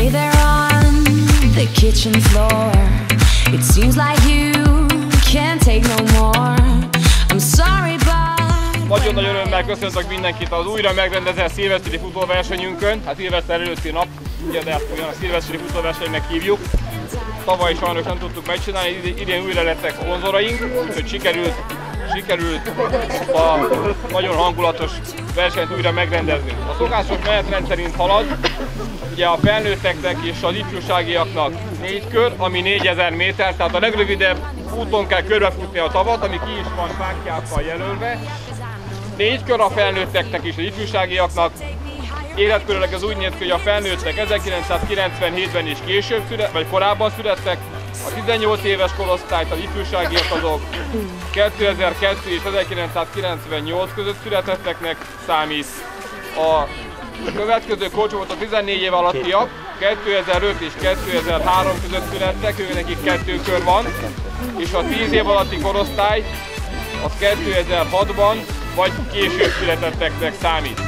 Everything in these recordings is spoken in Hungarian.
lay there on the kitchen floor. It seems like you can't take no more. I'm sorry, but nagyon nagy örömmel köszöntök mindenkit az újra megrendezett szilveszteri futóversenyünkön. Hát szilveszter előtti nap, ugye, de ezt ugyan a szilveszteri futóversenynek hívjuk. Tavaly sajnos nem tudtuk megcsinálni, idén újra lettek szponzoraink, úgyhogy sikerült a nagyon hangulatos versenyt újra megrendezni. A szokásos menetrend szerint halad, ugye a felnőtteknek és az ifjúságiaknak 4 kör, ami 4000 méter, tehát a legrövidebb úton kell körbefutni a tavat, ami ki is van fáklyákkal jelölve. 4 kör a felnőtteknek és az ifjúságiaknak. Életkörülök ez úgy néz ki, hogy a felnőttek 1997-ben is később vagy korábban születtek, a 18 éves korosztályt, az ifjúságiak azok 2002 és 1998 között születetteknek számít. A következő korcsoport a 14 év alattiak, 2005 és 2003 között születtek, ők nekik 2 kör van, és a 10 év alatti korosztály az 2006-ban vagy később születetteknek számít.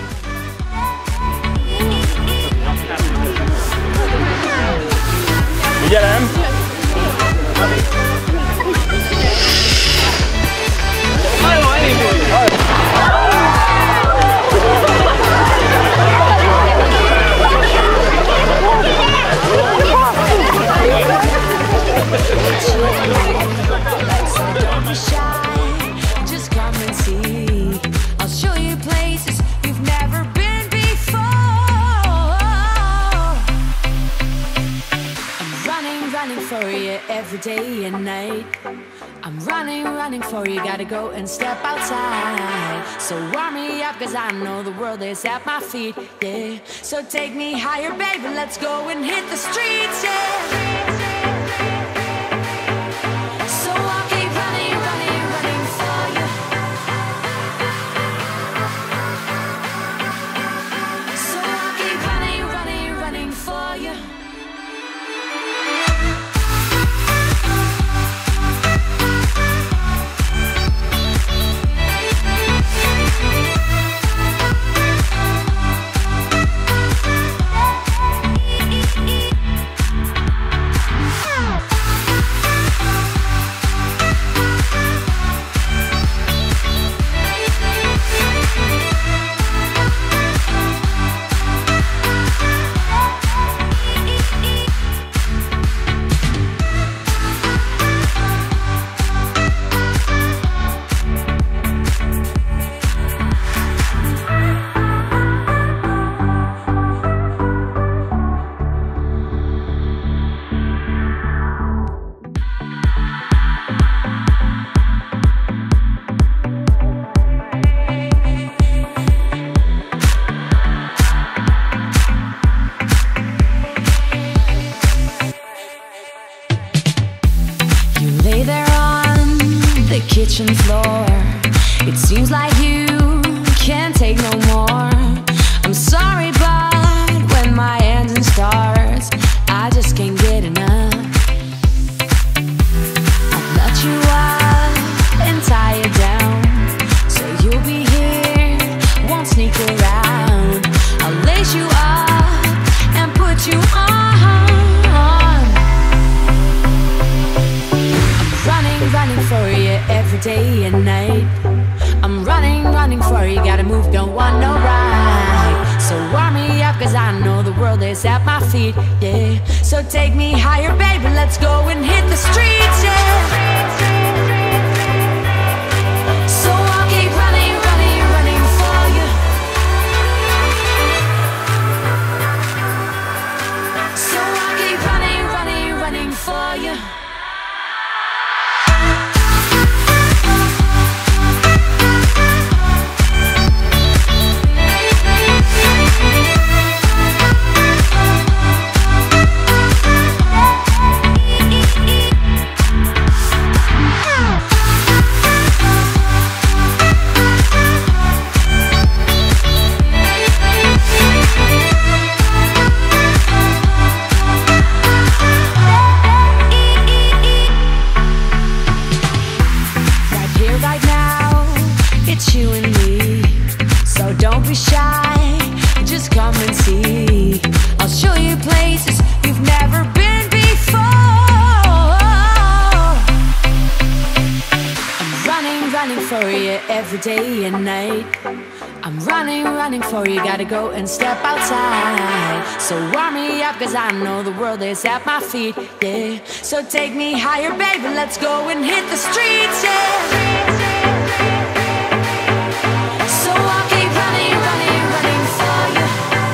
Figyelem! For you every day and night. I'm running for you, gotta go and step outside. So warm me up, cause I know the world is at my feet, yeah. So take me higher, baby, let's go and hit the streets, yeah. So I'll keep running for you. So I'll keep running for you. Lay there on the kitchen floor. It seems like you can't take no more. I'm sorry, but when my engine starts, I just can't get enough. I'll let you up and tie you down, so you'll be here, won't sneak around. I'll lace you up and put you on. Running for you every day and night. I'm running for you, gotta move, don't want no ride. So warm me up, cause I know the world is at my feet, yeah. So take me higher, baby, let's go and hit the streets, yeah. So I'll keep running for you. So I'll keep running for you. Don't be shy, just come and see. I'll show you places for you every day and night. I'm running, running for you, gotta go and step outside. So warm me up, cause I know the world is at my feet, yeah. So take me higher, baby, let's go and hit the streets, yeah. So I'll keep running, running, running for you.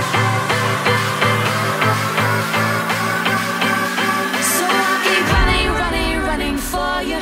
So I'll keep running, running, running for you.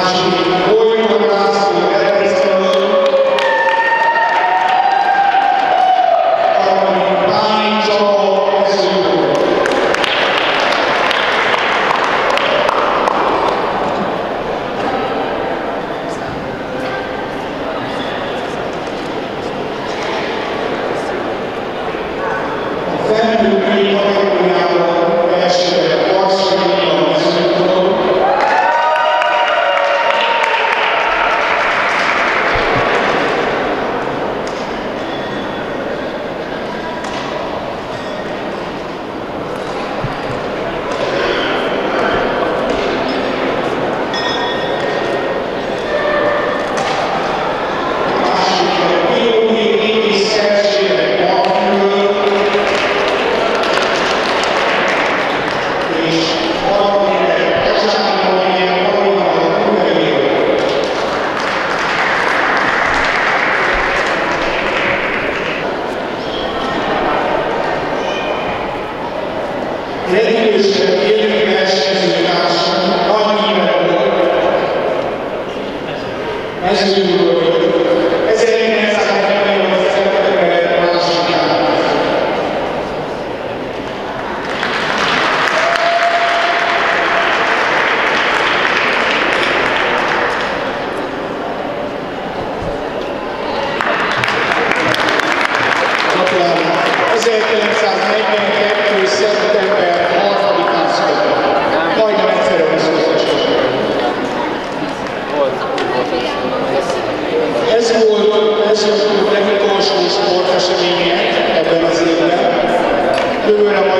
Jövőre